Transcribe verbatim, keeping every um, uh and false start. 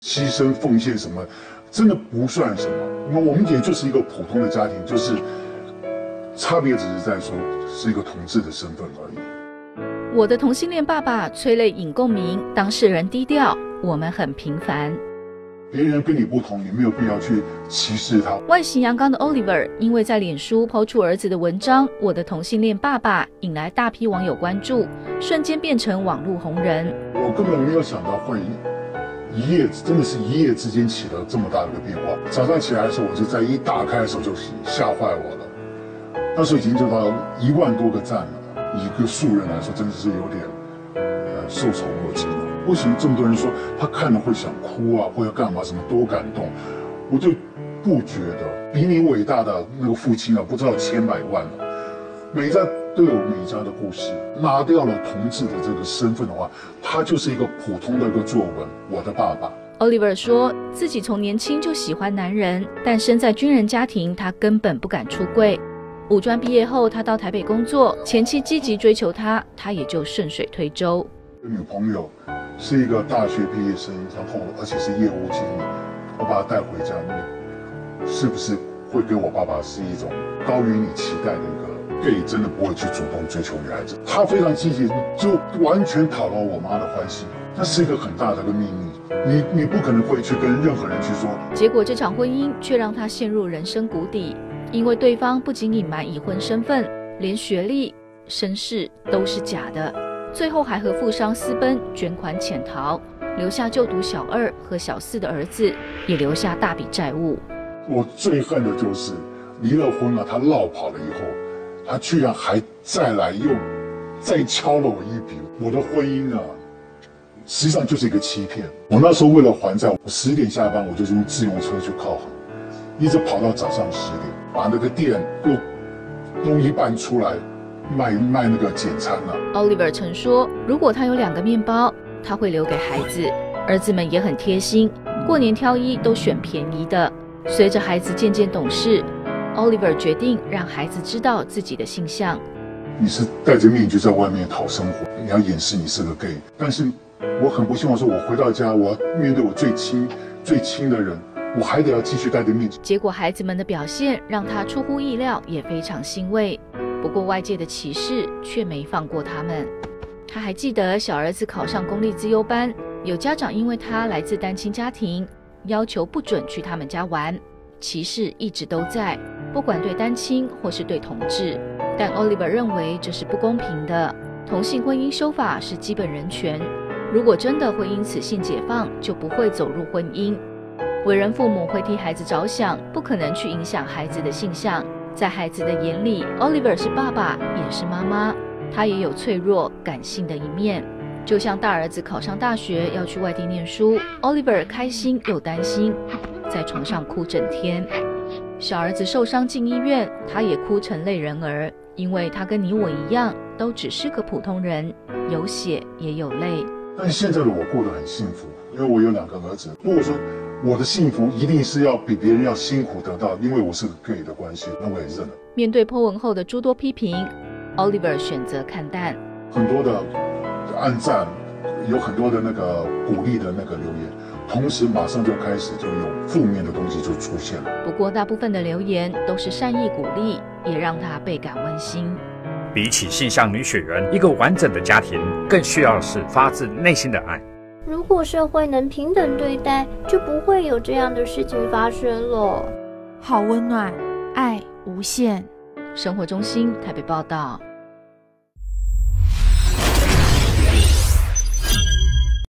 牺牲奉献什么，真的不算什么。那我们也就是一个普通的家庭，就是差别只是在说是一个同志的身份而已。 我的同性恋爸爸催泪引共鸣，当事人低调，我们很平凡。 别人跟你不同，你没有必要去歧视他。 外形阳刚的 Oliver 因为在脸书抛出儿子的文章《我的同性恋爸爸》，引来大批网友关注，瞬间变成网络红人。 我根本没有想到会一夜，真的是一夜之间起了这么大的一个变化。早上起来的时候，我就在一打开的时候就吓坏我了。那时候已经就到一万多个赞了，以一个素人来说，真的是有点呃受宠若惊了。为什么这么多人说他看了会想哭啊，或者干嘛什么多感动？我就不觉得比你伟大的那个父亲啊，不知道千百万了。每一家都有每一家的故事。拿掉了同志的这个身份的话，他就是一个普通的一个作文。我的爸爸。 Oliver 说自己从年轻就喜欢男人，但生在军人家庭，他根本不敢出柜。五专毕业后，他到台北工作，前妻积极追求他，他也就顺水推舟。 女朋友是一个大学毕业生，然后而且是业务经理，我把她带回家，你是不是会给我爸爸是一种高于你期待的一个 gay 真的不会去主动追求女孩子？他非常积极，就完全讨了我妈的欢心，那是一个很大的一个秘密，你你不可能会去跟任何人去说。 结果这场婚姻却让他陷入人生谷底，因为对方不仅隐瞒已婚身份，连学历、身世都是假的。最后还和富商私奔，卷款潜逃，留下就读小二和小四的儿子，也留下大笔债务。 我最恨的就是离了婚了，他落跑了以后，他居然还再来又再敲了我一笔。我的婚姻啊，实际上就是一个欺骗。我那时候为了还债，我十点下班，我就用自用车去靠行，一直跑到早上十点，把那个店又弄一半出来。卖卖那个简餐了。 Oliver 曾说，如果他有两个面包，他会留给孩子。儿子们也很贴心，过年挑衣都选便宜的。随着孩子渐渐懂事 ，Oliver 决定让孩子知道自己的性向。 你是戴着面具在外面讨生活，你要掩饰你是个 gay， 但是我很不希望说，我回到家，我要面对我最亲最亲的人，我还得要继续戴着面具。 结果孩子们的表现让他出乎意料，也非常欣慰。不过外界的歧视却没放过他们。他还记得小儿子考上公立资优班，有家长因为他来自单亲家庭，要求不准去他们家玩。歧视一直都在，不管对单亲或是对同志。但 Oliver 认为这是不公平的，同性婚姻修法是基本人权，如果真的会因此性解放，就不会走入婚姻。为人父母会替孩子着想，不可能去影响孩子的性向。在孩子的眼里 ，Oliver 是爸爸，也是妈妈，他也有脆弱、感性的一面。就像大儿子考上大学要去外地念书 ，Oliver 开心又担心，在床上哭整天。小儿子受伤进医院，他也哭成泪人儿，因为他跟你我一样，都只是个普通人，有血也有泪。 但现在的我过得很幸福，因为我有两个儿子。如果说我的幸福一定是要比别人要辛苦得到，因为我是个 gay 的关系，那我也认了。 面对po文后的诸多批评 ，Oliver 选择看淡。 很多的按赞，有很多的那个鼓励的那个留言，同时马上就开始就有负面的东西就出现了。 不过大部分的留言都是善意鼓励，也让他倍感温馨。 比起性向女血缘，一个完整的家庭更需要的是发自内心的爱。 如果社会能平等对待，就不会有这样的事情发生了。 好温暖，爱无限。 生活中心台北报道。